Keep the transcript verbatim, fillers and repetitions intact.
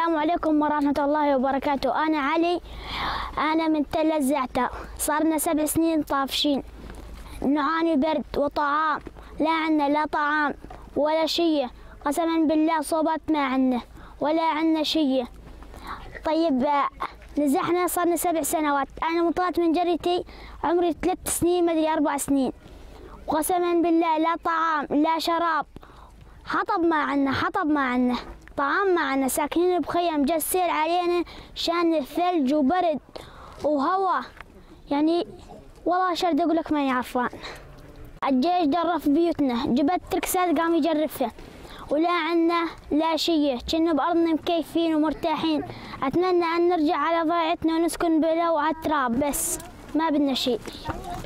السلام عليكم ورحمة الله وبركاته. أنا علي، أنا من تل الزعتر. صارنا سبع سنين طافشين، نعاني برد وطعام، لا عنا لا طعام ولا شيء، قسما بالله صوبات ما عنا ولا عنا شيء. طيب نزحنا صارنا سبع سنوات. أنا مطلعت من جريتي عمري ثلاث سنين مدري أربع سنين، وقسما بالله لا طعام لا شراب، حطب ما عنا حطب ما عنا طعام ما عنا، ساكنين بخيم، جا السيل علينا شان ثلج وبرد وهواء، يعني والله شرد اقول لك ما يعرفان. الجيش جرف بيوتنا، جبت تركسات قام يجرفها، ولا عنا لا شيء، كنا بأرضنا مكيفين ومرتاحين. أتمنى أن نرجع على ضيعتنا ونسكن بلا وعلى التراب، بس ما بدنا شيء.